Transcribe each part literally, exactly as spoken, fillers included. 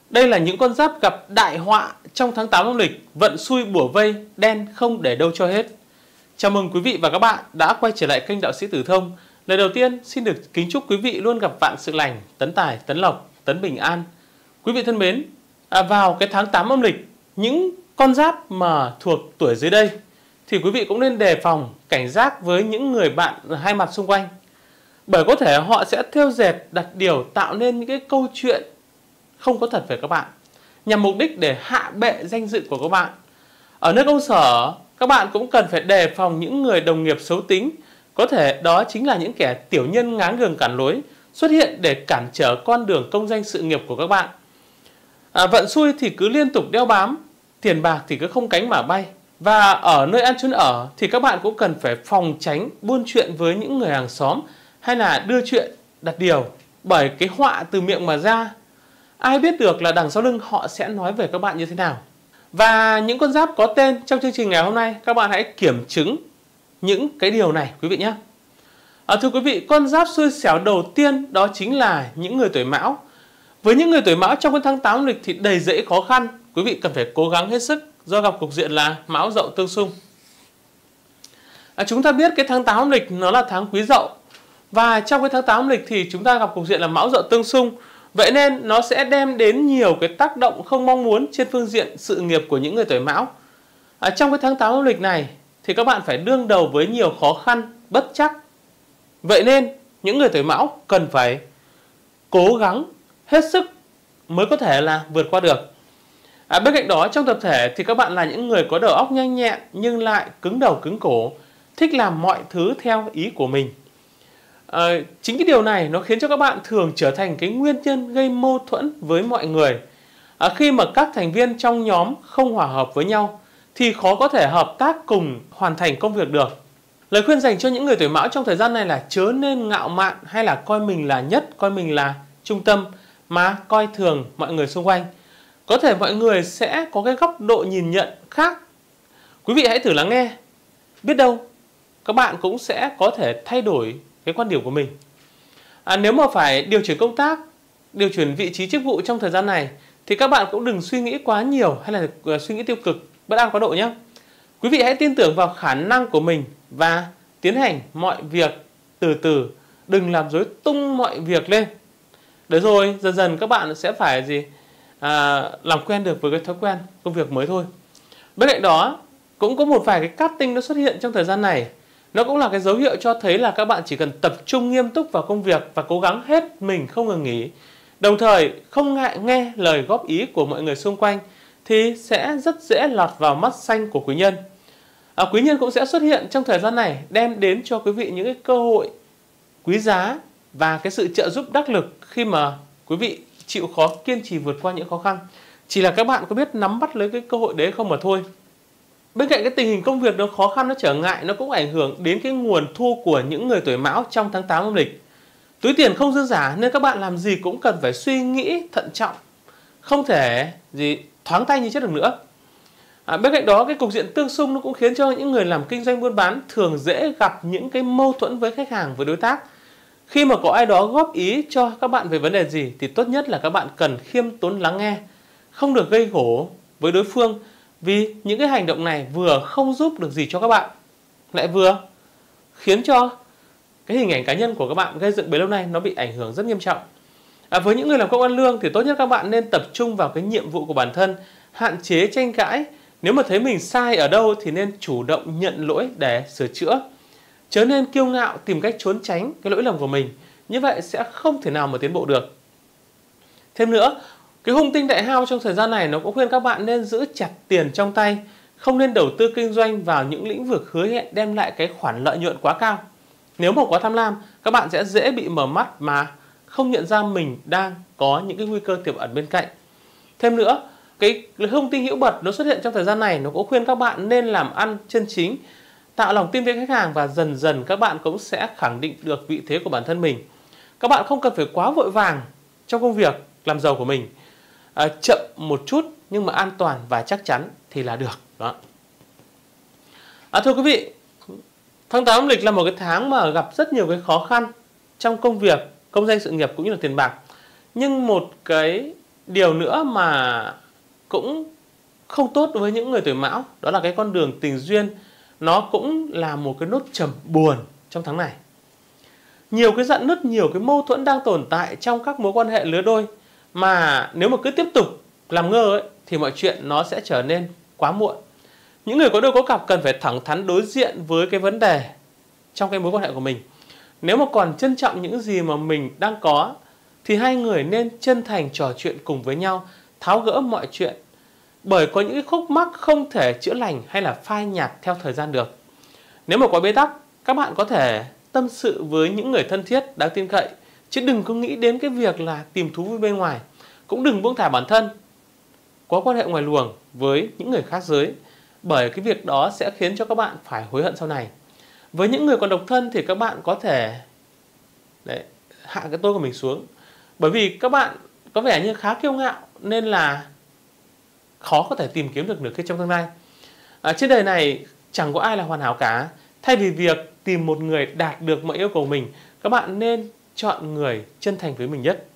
Đây là những con giáp gặp đại họa trong tháng tám âm lịch, vận xui bủa vây, đen không để đâu cho hết. Chào mừng quý vị và các bạn đã quay trở lại kênh Đạo Sĩ Tử Thông. Lời đầu tiên xin được kính chúc quý vị luôn gặp vạn sự lành, tấn tài, tấn lộc, tấn bình an. Quý vị thân mến, à, vào cái tháng tám âm lịch, những con giáp mà thuộc tuổi dưới đây thì quý vị cũng nên đề phòng, cảnh giác với những người bạn hai mặt xung quanh. Bởi có thể họ sẽ thêu dệt, đặt điều, tạo nên những cái câu chuyện không có thật về các bạn, nhằm mục đích để hạ bệ danh dự của các bạn. Ở nơi công sở, các bạn cũng cần phải đề phòng những người đồng nghiệp xấu tính. Có thể đó chính là những kẻ tiểu nhân ngáng đường cản lối, xuất hiện để cản trở con đường công danh sự nghiệp của các bạn. À, vận xui thì cứ liên tục đeo bám, tiền bạc thì cứ không cánh mà bay. Và ở nơi ăn chốn ở thì các bạn cũng cần phải phòng tránh buôn chuyện với những người hàng xóm hay là đưa chuyện đặt điều. Bởi cái họa từ miệng mà ra, ai biết được là đằng sau lưng họ sẽ nói về các bạn như thế nào. Và những con giáp có tên trong chương trình ngày hôm nay, các bạn hãy kiểm chứng những cái điều này quý vị nhé. À, thưa quý vị, con giáp xui xẻo đầu tiên đó chính là những người tuổi Mão. Với những người tuổi Mão trong cái tháng tám âm lịch thì đầy dẫy khó khăn, quý vị cần phải cố gắng hết sức do gặp cục diện là Mão Dậu tương xung. À, chúng ta biết cái tháng tám âm lịch nó là tháng Quý Dậu, và trong cái tháng tám âm lịch thì chúng ta gặp cục diện là Mão Dậu tương xung. Vậy nên nó sẽ đem đến nhiều cái tác động không mong muốn trên phương diện sự nghiệp của những người tuổi Mão. À, trong cái tháng tám âm lịch này thì các bạn phải đương đầu với nhiều khó khăn, bất trắc. Vậy nên những người tuổi Mão cần phải cố gắng hết sức mới có thể là vượt qua được. À, bên cạnh đó, trong tập thể thì các bạn là những người có đầu óc nhanh nhẹn nhưng lại cứng đầu cứng cổ, thích làm mọi thứ theo ý của mình. À, chính cái điều này nó khiến cho các bạn thường trở thành cái nguyên nhân gây mâu thuẫn với mọi người. À, khi mà các thành viên trong nhóm không hòa hợp với nhau thì khó có thể hợp tác cùng hoàn thành công việc được. Lời khuyên dành cho những người tuổi Mão trong thời gian này là chớ nên ngạo mạn hay là coi mình là nhất, coi mình là trung tâm mà coi thường mọi người xung quanh. Có thể mọi người sẽ có cái góc độ nhìn nhận khác. Quý vị hãy thử lắng nghe, biết đâu các bạn cũng sẽ có thể thay đổi cái quan điểm của mình. À, nếu mà phải điều chuyển công tác, điều chuyển vị trí chức vụ trong thời gian này thì các bạn cũng đừng suy nghĩ quá nhiều hay là suy nghĩ tiêu cực, bất an quá độ nhé. Quý vị hãy tin tưởng vào khả năng của mình và tiến hành mọi việc từ từ, đừng làm rối tung mọi việc lên. Để rồi dần dần các bạn sẽ phải gì à, làm quen được với cái thói quen công việc mới thôi. Bên cạnh đó cũng có một vài cái cát tinh nó xuất hiện trong thời gian này. Nó cũng là cái dấu hiệu cho thấy là các bạn chỉ cần tập trung nghiêm túc vào công việc và cố gắng hết mình không ngừng nghỉ. Đồng thời không ngại nghe lời góp ý của mọi người xung quanh thì sẽ rất dễ lọt vào mắt xanh của quý nhân. À, quý nhân cũng sẽ xuất hiện trong thời gian này, đem đến cho quý vị những cái cơ hội quý giá và cái sự trợ giúp đắc lực khi mà quý vị chịu khó kiên trì vượt qua những khó khăn. Chỉ là các bạn có biết nắm bắt lấy cái cơ hội đấy không mà thôi. Bên cạnh cái tình hình công việc nó khó khăn, nó trở ngại, nó cũng ảnh hưởng đến cái nguồn thu của những người tuổi Mão trong tháng tám âm lịch. Túi tiền không dư giả nên các bạn làm gì cũng cần phải suy nghĩ thận trọng, không thể gì thoáng tay như chết được nữa. À, bên cạnh đó cái cục diện tương xung nó cũng khiến cho những người làm kinh doanh buôn bán thường dễ gặp những cái mâu thuẫn với khách hàng, với đối tác. Khi mà có ai đó góp ý cho các bạn về vấn đề gì thì tốt nhất là các bạn cần khiêm tốn lắng nghe, không được gây gổ với đối phương, vì những cái hành động này vừa không giúp được gì cho các bạn, lại vừa khiến cho cái hình ảnh cá nhân của các bạn gây dựng bấy lâu nay nó bị ảnh hưởng rất nghiêm trọng. À, với những người làm công ăn lương thì tốt nhất các bạn nên tập trung vào cái nhiệm vụ của bản thân, hạn chế tranh cãi. Nếu mà thấy mình sai ở đâu thì nên chủ động nhận lỗi để sửa chữa, chớ nên kiêu ngạo tìm cách trốn tránh cái lỗi lầm của mình. Như vậy sẽ không thể nào mà tiến bộ được. Thêm nữa, cái hung tinh đại hao trong thời gian này nó cũng khuyên các bạn nên giữ chặt tiền trong tay, không nên đầu tư kinh doanh vào những lĩnh vực hứa hẹn đem lại cái khoản lợi nhuận quá cao. Nếu mà quá tham lam, các bạn sẽ dễ bị mở mắt mà không nhận ra mình đang có những cái nguy cơ tiềm ẩn bên cạnh. Thêm nữa, cái hung tinh hữu bật nó xuất hiện trong thời gian này nó cũng khuyên các bạn nên làm ăn chân chính, tạo lòng tin với khách hàng, và dần dần các bạn cũng sẽ khẳng định được vị thế của bản thân mình. Các bạn không cần phải quá vội vàng trong công việc làm giàu của mình. À, chậm một chút nhưng mà an toàn và chắc chắn thì là được đó. À, thưa quý vị, tháng tám âm lịch là một cái tháng mà gặp rất nhiều cái khó khăn trong công việc, công danh sự nghiệp cũng như là tiền bạc. Nhưng một cái điều nữa mà cũng không tốt với những người tuổi Mão, đó là cái con đường tình duyên nó cũng là một cái nốt trầm buồn trong tháng này. Nhiều cái rạn nứt, nhiều cái mâu thuẫn đang tồn tại trong các mối quan hệ lứa đôi, mà nếu mà cứ tiếp tục làm ngơ ấy, thì mọi chuyện nó sẽ trở nên quá muộn. Những người có đôi có cặp cần phải thẳng thắn đối diện với cái vấn đề trong cái mối quan hệ của mình. Nếu mà còn trân trọng những gì mà mình đang có thì hai người nên chân thành trò chuyện cùng với nhau, tháo gỡ mọi chuyện. Bởi có những cái khúc mắc không thể chữa lành hay là phai nhạt theo thời gian được. Nếu mà có bế tắc, các bạn có thể tâm sự với những người thân thiết đáng tin cậy, chứ đừng có nghĩ đến cái việc là tìm thú vui bên ngoài. Cũng đừng buông thả bản thân có quan hệ ngoài luồng với những người khác giới, bởi cái việc đó sẽ khiến cho các bạn phải hối hận sau này. Với những người còn độc thân thì các bạn có thể đấy, hạ cái tôi của mình xuống, bởi vì các bạn có vẻ như khá kiêu ngạo nên là khó có thể tìm kiếm được nửa kia trong tương lai. À, trên đời này chẳng có ai là hoàn hảo cả. Thay vì việc tìm một người đạt được mọi yêu cầu mình, các bạn nên chọn người chân thành với mình nhất.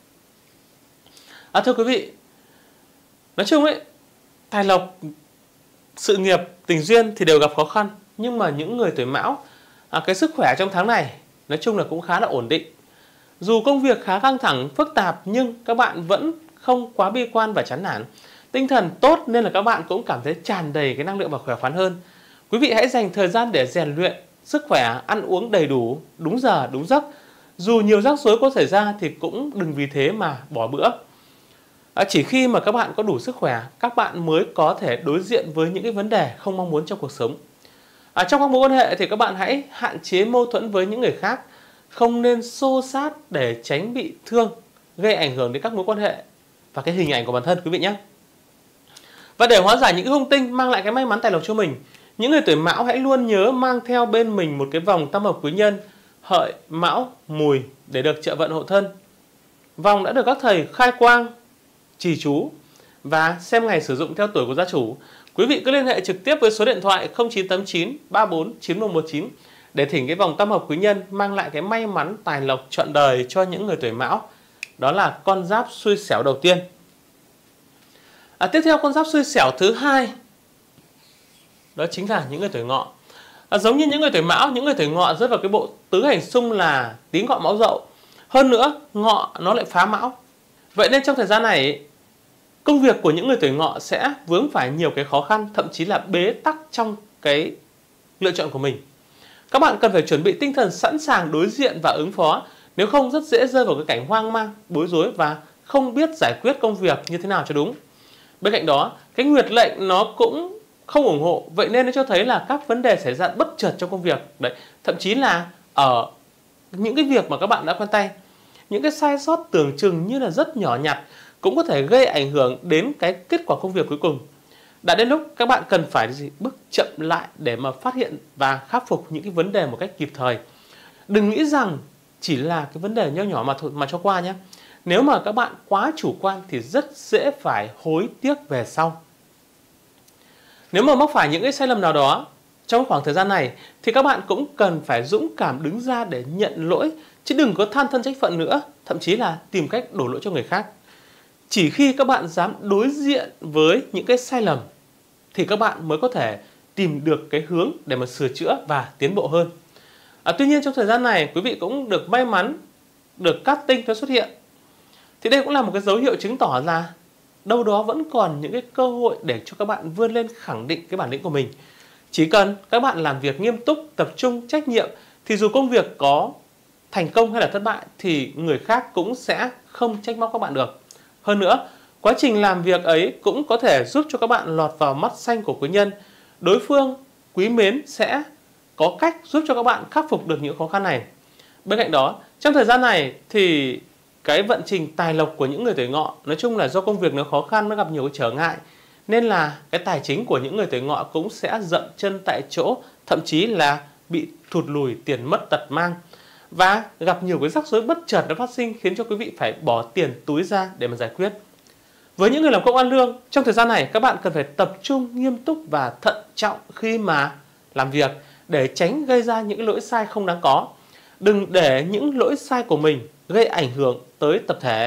À, thưa quý vị, nói chung ấy, tài lộc, sự nghiệp, tình duyên thì đều gặp khó khăn, nhưng mà những người tuổi Mão, à, cái sức khỏe trong tháng này nói chung là cũng khá là ổn định. Dù công việc khá căng thẳng, phức tạp, nhưng các bạn vẫn không quá bi quan và chán nản. Tinh thần tốt nên là các bạn cũng cảm thấy tràn đầy cái năng lượng và khỏe khoắn hơn. Quý vị hãy dành thời gian để rèn luyện sức khỏe, ăn uống đầy đủ, đúng giờ, đúng giấc. Dù nhiều rắc rối có xảy ra thì cũng đừng vì thế mà bỏ bữa. À, chỉ khi mà các bạn có đủ sức khỏe, các bạn mới có thể đối diện với những cái vấn đề không mong muốn trong cuộc sống. À, trong các mối quan hệ thì các bạn hãy hạn chế mâu thuẫn với những người khác, không nên xô xát để tránh bị thương, gây ảnh hưởng đến các mối quan hệ và cái hình ảnh của bản thân quý vị nhé. Và để hóa giải những cái hung tinh mang lại cái may mắn tài lộc cho mình, những người tuổi Mão hãy luôn nhớ mang theo bên mình một cái vòng tam hợp quý nhân Hợi, Mão, Mùi để được trợ vận hộ thân. Vòng đã được các thầy khai quang, trì chú và xem ngày sử dụng theo tuổi của gia chủ. Quý vị cứ liên hệ trực tiếp với số điện thoại không chín tám chín ba bốn chín một một chín để thỉnh cái vòng tam hợp quý nhân mang lại cái may mắn tài lộc trọn đời cho những người tuổi Mão. Đó là con giáp xui xẻo đầu tiên. À, tiếp theo con giáp xui xẻo thứ hai, đó chính là những người tuổi Ngọ. À, giống như những người tuổi Mão, những người tuổi Ngọ rơi vào cái bộ tứ hành xung là Tý Ngọ Mão Dậu. Hơn nữa, Ngọ nó lại phá Mão. Vậy nên trong thời gian này, công việc của những người tuổi Ngọ sẽ vướng phải nhiều cái khó khăn, thậm chí là bế tắc trong cái lựa chọn của mình. Các bạn cần phải chuẩn bị tinh thần sẵn sàng đối diện và ứng phó, nếu không rất dễ rơi vào cái cảnh hoang mang, bối rối và không biết giải quyết công việc như thế nào cho đúng. Bên cạnh đó, cái nguyệt lệnh nó cũng không ủng hộ, vậy nên nó cho thấy là các vấn đề xảy ra bất chợt trong công việc. Đấy, thậm chí là ở những cái việc mà các bạn đã quen tay, những cái sai sót tưởng chừng như là rất nhỏ nhặt cũng có thể gây ảnh hưởng đến cái kết quả công việc cuối cùng. Đã đến lúc các bạn cần phải gì? Bước chậm lại để mà phát hiện và khắc phục những cái vấn đề một cách kịp thời. Đừng nghĩ rằng chỉ là cái vấn đề nho nhỏ mà, mà cho qua nhé. Nếu mà các bạn quá chủ quan thì rất dễ phải hối tiếc về sau. Nếu mà mắc phải những cái sai lầm nào đó trong khoảng thời gian này thì các bạn cũng cần phải dũng cảm đứng ra để nhận lỗi, chứ đừng có than thân trách phận nữa, thậm chí là tìm cách đổ lỗi cho người khác. Chỉ khi các bạn dám đối diện với những cái sai lầm thì các bạn mới có thể tìm được cái hướng để mà sửa chữa và tiến bộ hơn. À, tuy nhiên trong thời gian này quý vị cũng được may mắn được cát tinh nó xuất hiện. Thì đây cũng là một cái dấu hiệu chứng tỏ là đâu đó vẫn còn những cái cơ hội để cho các bạn vươn lên khẳng định cái bản lĩnh của mình. Chỉ cần các bạn làm việc nghiêm túc, tập trung, trách nhiệm thì dù công việc có thành công hay là thất bại thì người khác cũng sẽ không trách móc các bạn được. Hơn nữa, quá trình làm việc ấy cũng có thể giúp cho các bạn lọt vào mắt xanh của quý nhân. Đối phương quý mến sẽ có cách giúp cho các bạn khắc phục được những khó khăn này. Bên cạnh đó, trong thời gian này thì cái vận trình tài lộc của những người tuổi Ngọ nói chung là do công việc nó khó khăn, nó gặp nhiều cái trở ngại, nên là cái tài chính của những người tuổi Ngọ cũng sẽ dậm chân tại chỗ, thậm chí là bị thụt lùi, tiền mất tật mang và gặp nhiều cái rắc rối bất chợt nó phát sinh khiến cho quý vị phải bỏ tiền túi ra để mà giải quyết. Với những người làm công ăn lương, trong thời gian này các bạn cần phải tập trung nghiêm túc và thận trọng khi mà làm việc để tránh gây ra những lỗi sai không đáng có. Đừng để những lỗi sai của mình gây ảnh hưởng tới tập thể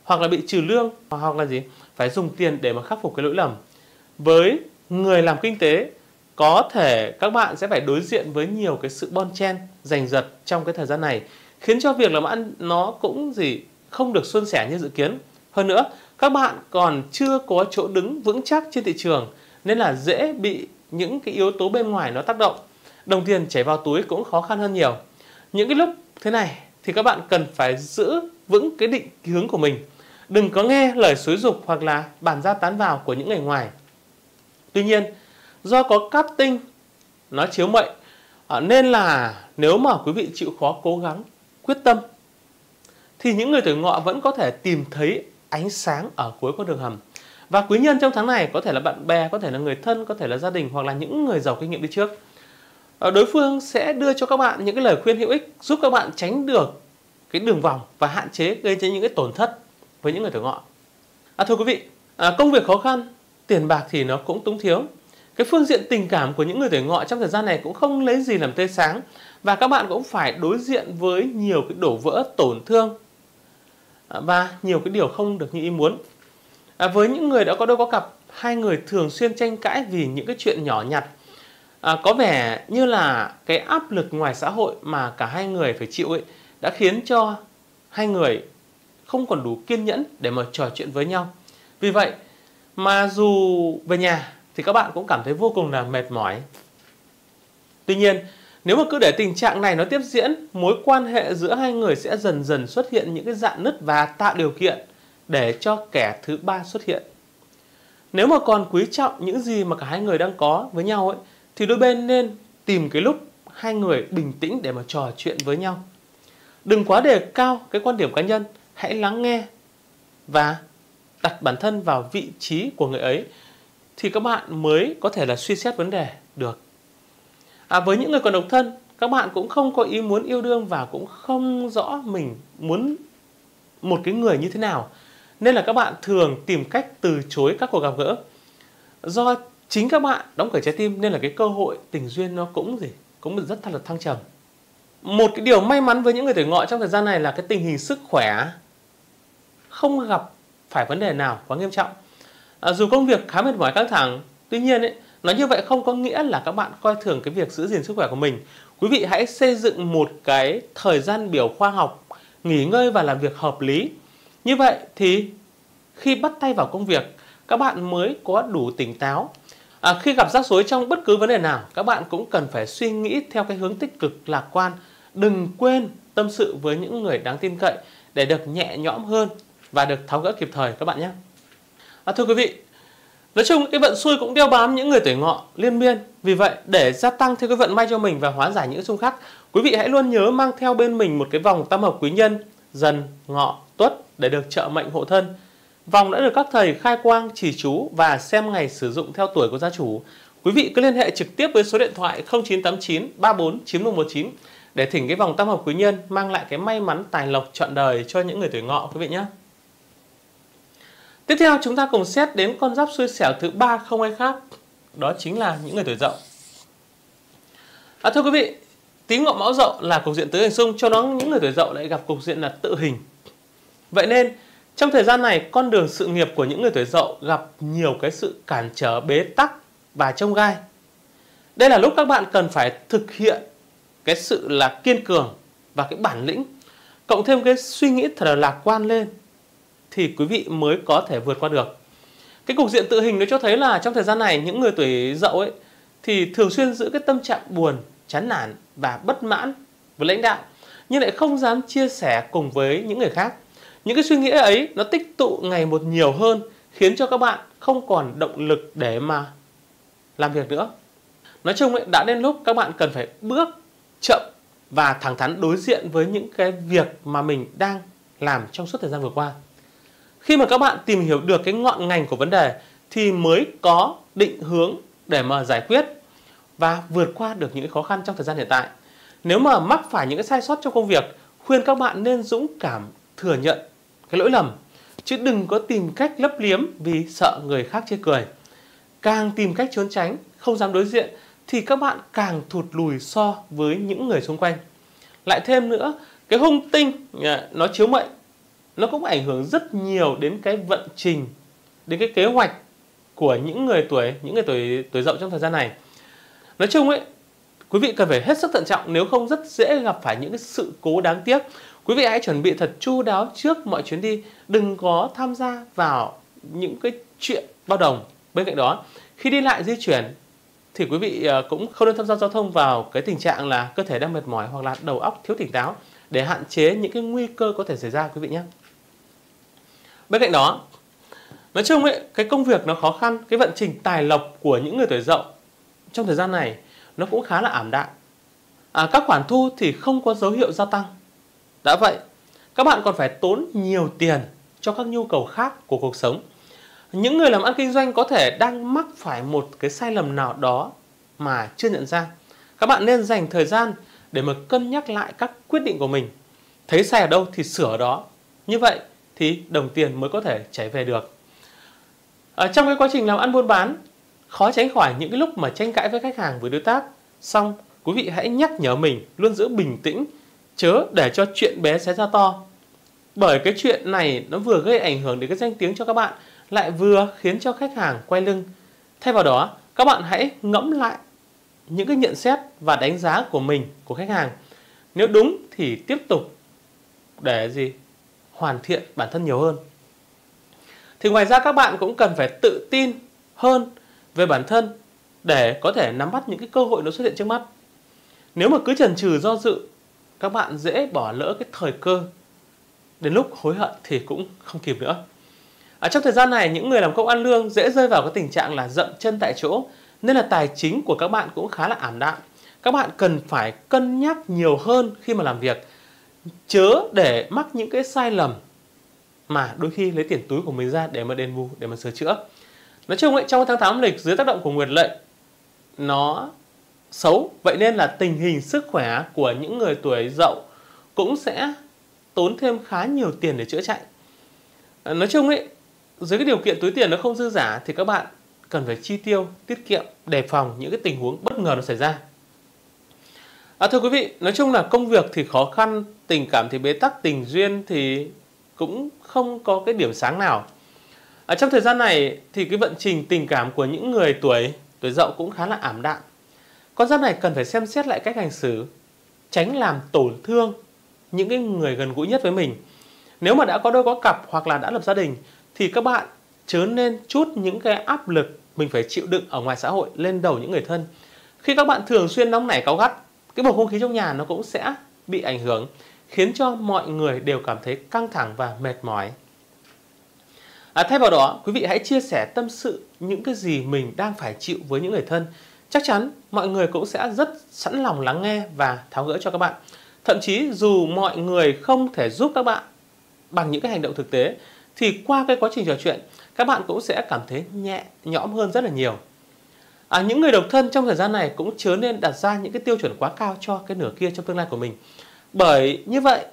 hoặc là bị trừ lương, hoặc là gì phải dùng tiền để mà khắc phục cái lỗi lầm. Với người làm kinh tế, có thể các bạn sẽ phải đối diện với nhiều cái sự bon chen, giành giật trong cái thời gian này, khiến cho việc làm ăn nó cũng gì không được suôn sẻ như dự kiến. Hơn nữa, các bạn còn chưa có chỗ đứng vững chắc trên thị trường, nên là dễ bị những cái yếu tố bên ngoài nó tác động. Đồng tiền chảy vào túi cũng khó khăn hơn nhiều. Những cái lúc thế này thì các bạn cần phải giữ vững cái định hướng của mình. Đừng có nghe lời xúi giục hoặc là bàn ra tán vào của những người ngoài. Tuy nhiên, do có cát tinh nó chiếu mệnh, nên là nếu mà quý vị chịu khó cố gắng, quyết tâm, thì những người tuổi Ngọ vẫn có thể tìm thấy ánh sáng ở cuối con đường hầm. Và quý nhân trong tháng này có thể là bạn bè, có thể là người thân, có thể là gia đình, hoặc là những người giàu kinh nghiệm đi trước. Đối phương sẽ đưa cho các bạn những cái lời khuyên hữu ích, giúp các bạn tránh được cái đường vòng và hạn chế gây ra những cái tổn thất với những người tuổi Ngọ. À, thưa quý vị, à, công việc khó khăn, tiền bạc thì nó cũng túng thiếu. Cái phương diện tình cảm của những người tuổi Ngọ trong thời gian này cũng không lấy gì làm tươi sáng, và các bạn cũng phải đối diện với nhiều cái đổ vỡ, tổn thương và nhiều cái điều không được như ý muốn. À, với những người đã có đôi có cặp, hai người thường xuyên tranh cãi vì những cái chuyện nhỏ nhặt. À, có vẻ như là cái áp lực ngoài xã hội mà cả hai người phải chịu ấy đã khiến cho hai người không còn đủ kiên nhẫn để mà trò chuyện với nhau. Vì vậy mà dù về nhà thì các bạn cũng cảm thấy vô cùng là mệt mỏi. Tuy nhiên, nếu mà cứ để tình trạng này nó tiếp diễn, mối quan hệ giữa hai người sẽ dần dần xuất hiện những cái rạn nứt và tạo điều kiện để cho kẻ thứ ba xuất hiện. Nếu mà còn quý trọng những gì mà cả hai người đang có với nhau ấy, thì đôi bên nên tìm cái lúc hai người bình tĩnh để mà trò chuyện với nhau. Đừng quá đề cao cái quan điểm cá nhân, hãy lắng nghe và đặt bản thân vào vị trí của người ấy, thì các bạn mới có thể là suy xét vấn đề được. À, với những người còn độc thân, các bạn cũng không có ý muốn yêu đương và cũng không rõ mình muốn một cái người như thế nào, nên là các bạn thường tìm cách từ chối các cuộc gặp gỡ. Do chính các bạn đóng cửa trái tim nên là cái cơ hội tình duyên nó cũng gì cũng rất là thăng trầm. Một cái điều may mắn với những người tuổi Ngọ trong thời gian này là cái tình hình sức khỏe không gặp phải vấn đề nào quá nghiêm trọng. À, dù công việc khá mệt mỏi căng thẳng, tuy nhiên ấy, nói như vậy không có nghĩa là các bạn coi thường cái việc giữ gìn sức khỏe của mình. Quý vị hãy xây dựng một cái thời gian biểu khoa học, nghỉ ngơi và làm việc hợp lý. Như vậy thì khi bắt tay vào công việc, các bạn mới có đủ tỉnh táo. À, khi gặp rắc rối trong bất cứ vấn đề nào, các bạn cũng cần phải suy nghĩ theo cái hướng tích cực, lạc quan. Đừng quên tâm sự với những người đáng tin cậy để được nhẹ nhõm hơn và được tháo gỡ kịp thời các bạn nhé. À, thưa quý vị, nói chung cái vận xui cũng đeo bám những người tuổi Ngọ liên miên. Vì vậy, để gia tăng thêm cái vận may cho mình và hóa giải những xung khắc, quý vị hãy luôn nhớ mang theo bên mình một cái vòng tam hợp quý nhân Dần, Ngọ, Tuất để được trợ mệnh hộ thân. Vòng đã được các thầy khai quang, chỉ chú và xem ngày sử dụng theo tuổi của gia chủ. Quý vị cứ liên hệ trực tiếp với số điện thoại không chín tám chín ba bốn chín một một chín để thỉnh cái vòng tam hợp quý nhân mang lại cái may mắn tài lộc trọn đời cho những người tuổi Ngọ quý vị nhé. Tiếp theo chúng ta cùng xét đến con giáp xui xẻo thứ ba không ai khác, đó chính là những người tuổi Dậu. À, thưa quý vị, Tý Ngọ Mão Dậu là cục diện tứ hành xung, cho nó những người tuổi Dậu lại gặp cục diện là tự hình. Vậy nên trong thời gian này, con đường sự nghiệp của những người tuổi Dậu gặp nhiều cái sự cản trở, bế tắc và chông gai. Đây là lúc các bạn cần phải thực hiện cái sự là kiên cường và cái bản lĩnh, cộng thêm cái suy nghĩ thật là lạc quan lên, thì quý vị mới có thể vượt qua được. Cái cục diện tự hình nó cho thấy là trong thời gian này, những người tuổi Dậu ấy thì thường xuyên giữ cái tâm trạng buồn, chán nản và bất mãn với lãnh đạo, nhưng lại không dám chia sẻ cùng với những người khác. Những cái suy nghĩ ấy nó tích tụ ngày một nhiều hơn, khiến cho các bạn không còn động lực để mà làm việc nữa. Nói chung ấy, đã đến lúc các bạn cần phải bước chậm và thẳng thắn đối diện với những cái việc mà mình đang làm trong suốt thời gian vừa qua. Khi mà các bạn tìm hiểu được cái ngọn ngành của vấn đề thì mới có định hướng để mà giải quyết và vượt qua được những khó khăn trong thời gian hiện tại. Nếu mà mắc phải những cái sai sót trong công việc, khuyên các bạn nên dũng cảm thừa nhận cái lỗi lầm, chứ đừng có tìm cách lấp liếm vì sợ người khác chê cười. Càng tìm cách trốn tránh, không dám đối diện thì các bạn càng thụt lùi so với những người xung quanh. Lại thêm nữa, cái hung tinh nó chiếu mệnh nó cũng ảnh hưởng rất nhiều đến cái vận trình, đến cái kế hoạch của những người tuổi những người tuổi tuổi Dậu trong thời gian này. Nói chung ấy, quý vị cần phải hết sức thận trọng, nếu không rất dễ gặp phải những cái sự cố đáng tiếc. Quý vị hãy chuẩn bị thật chu đáo trước mọi chuyến đi, đừng có tham gia vào những cái chuyện bao đồng. Bên cạnh đó, khi đi lại di chuyển thì quý vị cũng không nên tham gia giao thông vào cái tình trạng là cơ thể đang mệt mỏi hoặc là đầu óc thiếu tỉnh táo, để hạn chế những cái nguy cơ có thể xảy ra quý vị nhé. Bên cạnh đó, nói chung ấy, cái công việc nó khó khăn, cái vận trình tài lộc của những người tuổi Dậu trong thời gian này nó cũng khá là ảm đạm. À, các khoản thu thì không có dấu hiệu gia tăng. Đã vậy, các bạn còn phải tốn nhiều tiền cho các nhu cầu khác của cuộc sống. Những người làm ăn kinh doanh có thể đang mắc phải một cái sai lầm nào đó mà chưa nhận ra. Các bạn nên dành thời gian để mà cân nhắc lại các quyết định của mình. Thấy sai ở đâu thì sửa ở đó. Như vậy thì đồng tiền mới có thể chảy về được. Ở trong cái quá trình làm ăn buôn bán, khó tránh khỏi những cái lúc mà tranh cãi với khách hàng, với đối tác. Xong, quý vị hãy nhắc nhở mình luôn giữ bình tĩnh, chớ để cho chuyện bé xé ra to. Bởi cái chuyện này nó vừa gây ảnh hưởng đến cái danh tiếng cho các bạn, lại vừa khiến cho khách hàng quay lưng. Thay vào đó, các bạn hãy ngẫm lại những cái nhận xét và đánh giá của mình, của khách hàng. Nếu đúng thì tiếp tục để gì? Hoàn thiện bản thân nhiều hơn. Thì ngoài ra các bạn cũng cần phải tự tin hơn về bản thân để có thể nắm bắt những cái cơ hội nó xuất hiện trước mắt. Nếu mà cứ chần chừ do dự, các bạn dễ bỏ lỡ cái thời cơ. Đến lúc hối hận thì cũng không kịp nữa. Ở trong thời gian này, những người làm công ăn lương dễ rơi vào cái tình trạng là dậm chân tại chỗ, nên là tài chính của các bạn cũng khá là ảm đạm. Các bạn cần phải cân nhắc nhiều hơn khi mà làm việc, chớ để mắc những cái sai lầm mà đôi khi lấy tiền túi của mình ra để mà đền bù, để mà sửa chữa. Nói chung ấy, trong tháng tám âm lịch dưới tác động của nguyệt lệnh nó xấu, vậy nên là tình hình sức khỏe của những người tuổi Dậu cũng sẽ tốn thêm khá nhiều tiền để chữa chạy. Nói chung ấy, dưới cái điều kiện túi tiền nó không dư giả thì các bạn cần phải chi tiêu tiết kiệm, đề phòng những cái tình huống bất ngờ nó xảy ra. À, thưa quý vị, nói chung là công việc thì khó khăn, tình cảm thì bế tắc, tình duyên thì cũng không có cái điểm sáng nào. Ở trong thời gian này thì cái vận trình tình cảm của những người tuổi tuổi Dậu cũng khá là ảm đạm. Con giáp này cần phải xem xét lại cách hành xử, tránh làm tổn thương những cái người gần gũi nhất với mình. Nếu mà đã có đôi có cặp hoặc là đã lập gia đình thì các bạn chớ nên trút những cái áp lực mình phải chịu đựng ở ngoài xã hội lên đầu những người thân. Khi các bạn thường xuyên nóng nảy cáu gắt, cái bầu không khí trong nhà nó cũng sẽ bị ảnh hưởng, khiến cho mọi người đều cảm thấy căng thẳng và mệt mỏi. À, thay vào đó, quý vị hãy chia sẻ tâm sự những cái gì mình đang phải chịu với những người thân. Chắc chắn mọi người cũng sẽ rất sẵn lòng lắng nghe và tháo gỡ cho các bạn. Thậm chí dù mọi người không thể giúp các bạn bằng những cái hành động thực tế, thì qua cái quá trình trò chuyện, các bạn cũng sẽ cảm thấy nhẹ nhõm hơn rất là nhiều. À, những người độc thân trong thời gian này cũng chớ nên đặt ra những cái tiêu chuẩn quá cao cho cái nửa kia trong tương lai của mình. Bởi như vậy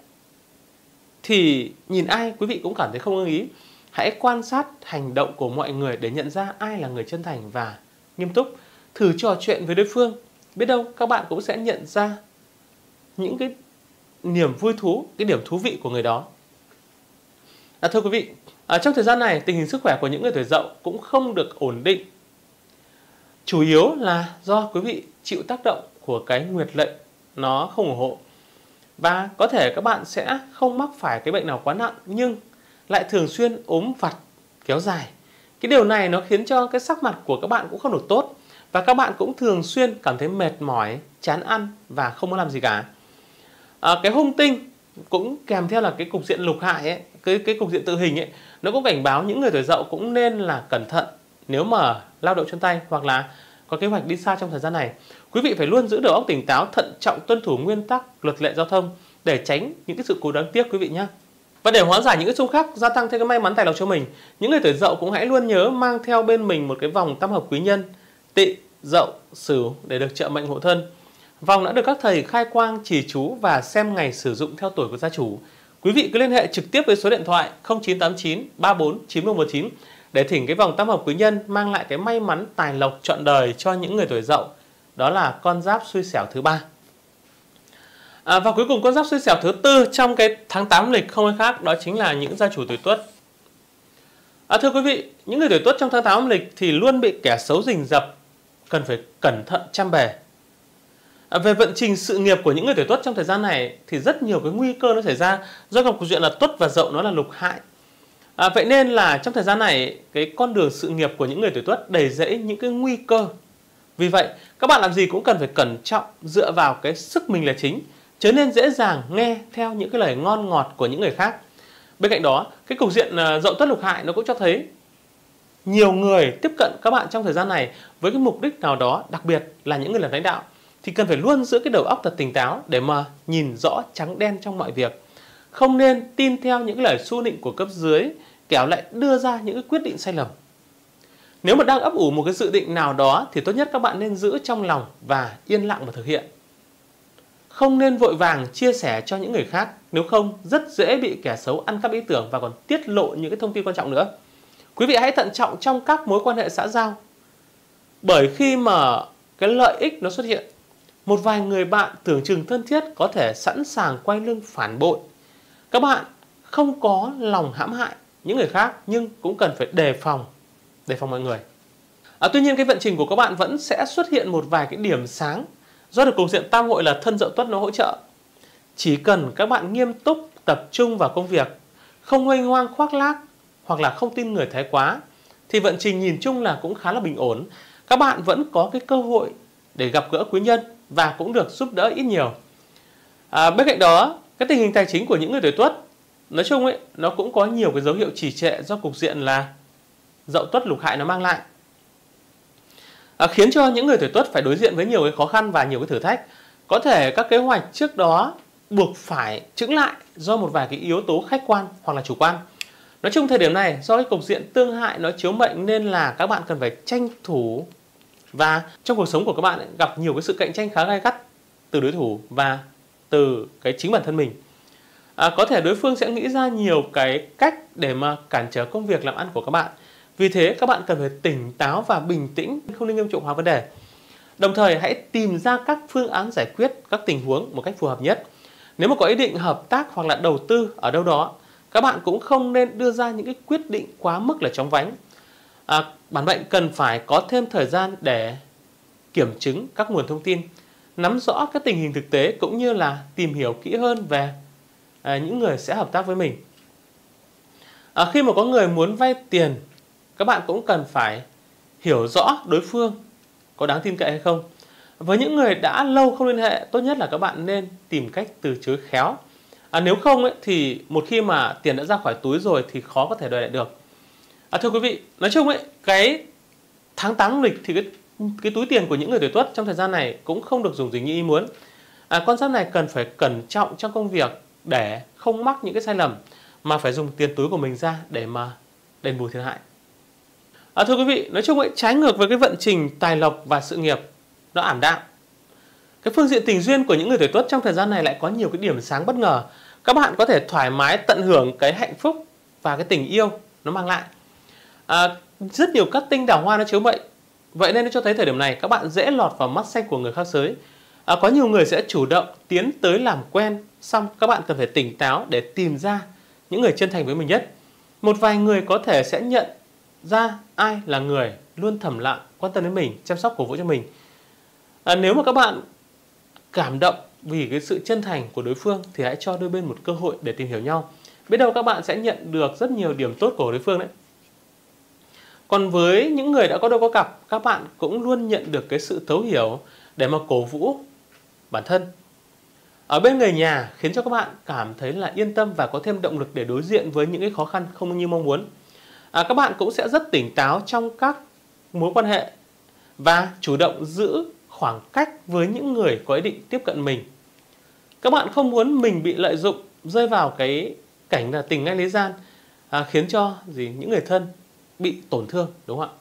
thì nhìn ai quý vị cũng cảm thấy không ưng ý. Hãy quan sát hành động của mọi người để nhận ra ai là người chân thành và nghiêm túc. Thử trò chuyện với đối phương, biết đâu các bạn cũng sẽ nhận ra những cái niềm vui thú, cái điểm thú vị của người đó. À, thưa quý vị, à, trong thời gian này tình hình sức khỏe của những người tuổi Dậu cũng không được ổn định. Chủ yếu là do quý vị chịu tác động của cái nguyệt lệnh nó không ủng hộ. Và có thể các bạn sẽ không mắc phải cái bệnh nào quá nặng, nhưng lại thường xuyên ốm vặt kéo dài. Cái điều này nó khiến cho cái sắc mặt của các bạn cũng không được tốt. Và các bạn cũng thường xuyên cảm thấy mệt mỏi, chán ăn và không muốn làm gì cả. À, cái hung tinh cũng kèm theo là cái cục diện lục hại ấy, cái, cái cục diện tự hình ấy, nó cũng cảnh báo những người tuổi Dậu cũng nên là cẩn thận nếu mà lao động chân tay hoặc là có kế hoạch đi xa trong thời gian này. Quý vị phải luôn giữ đầu óc tỉnh táo, thận trọng, tuân thủ nguyên tắc, luật lệ giao thông để tránh những cái sự cố đáng tiếc quý vị nhé. Và để hóa giải những cái xung khắc, gia tăng thêm cái may mắn tài lộc cho mình, những người tuổi Dậu cũng hãy luôn nhớ mang theo bên mình một cái vòng tam hợp quý nhân Tỵ, Dậu, Sửu để được trợ mệnh hộ thân. Vòng đã được các thầy khai quang, chỉ chú và xem ngày sử dụng theo tuổi của gia chủ. Quý vị cứ liên hệ trực tiếp với số điện thoại không chín tám chín ba bốn chín một một chín để thỉnh cái vòng tam hợp quý nhân mang lại cái may mắn tài lộc trọn đời cho những người tuổi Dậu. Đó là con giáp xui xẻo thứ ba. À, và cuối cùng con giáp xui xẻo thứ tư trong cái tháng tám âm lịch không ai khác, đó chính là những gia chủ tuổi Tuất. À, thưa quý vị, những người tuổi Tuất trong tháng tám âm lịch thì luôn bị kẻ xấu rình rập, cần phải cẩn thận chăm bề. À, về vận trình sự nghiệp của những người tuổi Tuất trong thời gian này thì rất nhiều cái nguy cơ nó xảy ra do gặp cục diện là Tuất và Dậu nó là lục hại. À, vậy nên là trong thời gian này cái con đường sự nghiệp của những người tuổi Tuất đầy rẫy những cái nguy cơ. Vì vậy các bạn làm gì cũng cần phải cẩn trọng, dựa vào cái sức mình là chính, chớ nên dễ dàng nghe theo những cái lời ngon ngọt của những người khác. Bên cạnh đó, cái cục diện Dậu Tuất lục hại nó cũng cho thấy nhiều người tiếp cận các bạn trong thời gian này với cái mục đích nào đó, đặc biệt là những người làm lãnh đạo, thì cần phải luôn giữ cái đầu óc thật tỉnh táo để mà nhìn rõ trắng đen trong mọi việc. Không nên tin theo những lời xu nịnh của cấp dưới, kẻo lại đưa ra những cái quyết định sai lầm. Nếu mà đang ấp ủ một cái dự định nào đó thì tốt nhất các bạn nên giữ trong lòng và yên lặng mà thực hiện. Không nên vội vàng chia sẻ cho những người khác, nếu không rất dễ bị kẻ xấu ăn cắp ý tưởng và còn tiết lộ những cái thông tin quan trọng nữa. Quý vị hãy thận trọng trong các mối quan hệ xã giao. Bởi khi mà cái lợi ích nó xuất hiện, một vài người bạn tưởng chừng thân thiết có thể sẵn sàng quay lưng phản bội. Các bạn không có lòng hãm hại những người khác nhưng cũng cần phải đề phòng, đề phòng mọi người. À, tuy nhiên cái vận trình của các bạn vẫn sẽ xuất hiện một vài cái điểm sáng do được cục diện tam hội là Thân Dậu Tuất nó hỗ trợ. Chỉ cần các bạn nghiêm túc tập trung vào công việc, không huênh hoang khoác lác hoặc là không tin người thái quá, thì vận trình nhìn chung là cũng khá là bình ổn. Các bạn vẫn có cái cơ hội để gặp gỡ quý nhân và cũng được giúp đỡ ít nhiều. À, bên cạnh đó, cái tình hình tài chính của những người tuổi Tuất nói chung ấy, nó cũng có nhiều cái dấu hiệu trì trệ do cục diện là Dậu Tuất lục hại nó mang lại. À, khiến cho những người tuổi Tuất phải đối diện với nhiều cái khó khăn và nhiều cái thử thách. Có thể các kế hoạch trước đó buộc phải chững lại do một vài cái yếu tố khách quan hoặc là chủ quan. Nói chung thời điểm này do cái cục diện tương hại nó chiếu mệnh nên là các bạn cần phải tranh thủ, và trong cuộc sống của các bạn ấy, gặp nhiều cái sự cạnh tranh khá gay gắt từ đối thủ và từ cái chính bản thân mình. À, có thể đối phương sẽ nghĩ ra nhiều cái cách để mà cản trở công việc làm ăn của các bạn. Vì thế các bạn cần phải tỉnh táo và bình tĩnh, không nên nghiêm trọng hóa vấn đề. Đồng thời hãy tìm ra các phương án giải quyết các tình huống một cách phù hợp nhất. Nếu mà có ý định hợp tác hoặc là đầu tư ở đâu đó, các bạn cũng không nên đưa ra những cái quyết định quá mức là chóng vánh. À, bản mệnh cần phải có thêm thời gian để kiểm chứng các nguồn thông tin, nắm rõ các tình hình thực tế cũng như là tìm hiểu kỹ hơn về à, những người sẽ hợp tác với mình. À, khi mà có người muốn vay tiền, các bạn cũng cần phải hiểu rõ đối phương có đáng tin cậy hay không. Với những người đã lâu không liên hệ, tốt nhất là các bạn nên tìm cách từ chối khéo. À, nếu không ấy, thì một khi mà tiền đã ra khỏi túi rồi thì khó có thể đòi lại được. À, thưa quý vị, nói chung ấy, cái tháng tám âm lịch thì cái, cái túi tiền của những người tuổi Tuất trong thời gian này cũng không được dùng gì như ý muốn. À, con giáp này cần phải cẩn trọng trong công việc để không mắc những cái sai lầm, mà phải dùng tiền túi của mình ra để mà đền bù thiệt hại. À, thưa quý vị, nói chung ấy, trái ngược với cái vận trình tài lộc và sự nghiệp nó ảm đạm, cái phương diện tình duyên của những người tuổi Tuất trong thời gian này lại có nhiều cái điểm sáng bất ngờ. Các bạn có thể thoải mái tận hưởng cái hạnh phúc và cái tình yêu nó mang lại. À, rất nhiều các tinh đào hoa nó chiếu mệnh, vậy nên nó cho thấy thời điểm này các bạn dễ lọt vào mắt xanh của người khác giới. À, có nhiều người sẽ chủ động tiến tới làm quen, xong các bạn cần phải tỉnh táo để tìm ra những người chân thành với mình nhất. Một vài người có thể sẽ nhận ra ai là người luôn thầm lặng quan tâm đến mình, chăm sóc cổ vũ cho mình. À, nếu mà các bạn cảm động vì cái sự chân thành của đối phương thì hãy cho đôi bên một cơ hội để tìm hiểu nhau. Biết đâu các bạn sẽ nhận được rất nhiều điểm tốt của đối phương đấy. Còn với những người đã có đôi có cặp, các bạn cũng luôn nhận được cái sự thấu hiểu để mà cổ vũ bản thân. Ở bên người nhà khiến cho các bạn cảm thấy là yên tâm và có thêm động lực để đối diện với những cái khó khăn không như mong muốn. À, các bạn cũng sẽ rất tỉnh táo trong các mối quan hệ và chủ động giữ khoảng cách với những người có ý định tiếp cận mình. Các bạn không muốn mình bị lợi dụng, rơi vào cái cảnh là tình ngay lý gian, à, khiến cho gì những người thân bị tổn thương, đúng không ạ?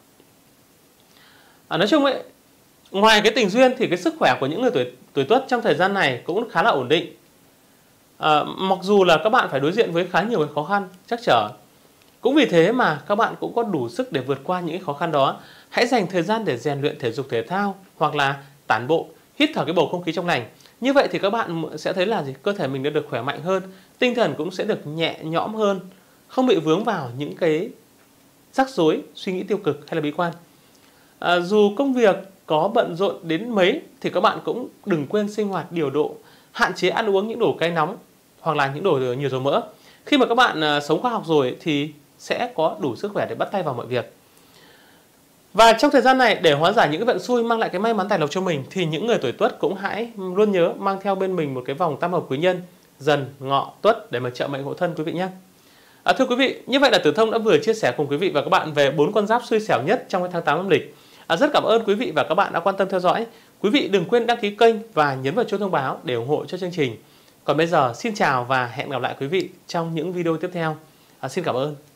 À, nói chung ấy, ngoài cái tình duyên thì cái sức khỏe của những người tuổi tuổi Tuất trong thời gian này cũng khá là ổn định. À, mặc dù là các bạn phải đối diện với khá nhiều cái khó khăn trắc trở, cũng vì thế mà các bạn cũng có đủ sức để vượt qua những cái khó khăn đó. Hãy dành thời gian để rèn luyện thể dục thể thao hoặc là tản bộ, hít thở cái bầu không khí trong lành. Như vậy thì các bạn sẽ thấy là gì? Cơ thể mình đã được khỏe mạnh hơn, tinh thần cũng sẽ được nhẹ nhõm hơn, không bị vướng vào những cái rắc rối, suy nghĩ tiêu cực hay là bi quan. À, dù công việc có bận rộn đến mấy thì các bạn cũng đừng quên sinh hoạt điều độ, hạn chế ăn uống những đồ cay nóng hoặc là những đồ nhiều dầu mỡ. Khi mà các bạn à, sống khoa học rồi thì sẽ có đủ sức khỏe để bắt tay vào mọi việc. Và trong thời gian này, để hóa giải những cái vận xui, mang lại cái may mắn tài lộc cho mình, thì những người tuổi Tuất cũng hãy luôn nhớ mang theo bên mình một cái vòng tam hợp quý nhân Dần, Ngọ, Tuất để mà trợ mệnh hộ thân quý vị nhé. À, thưa quý vị, như vậy là Tử Thông đã vừa chia sẻ cùng quý vị và các bạn về bốn con giáp xui xẻo nhất trong cái tháng tám âm lịch. À, rất cảm ơn quý vị và các bạn đã quan tâm theo dõi. Quý vị đừng quên đăng ký kênh và nhấn vào chuông thông báo để ủng hộ cho chương trình. Còn bây giờ, xin chào và hẹn gặp lại quý vị trong những video tiếp theo. À, xin cảm ơn.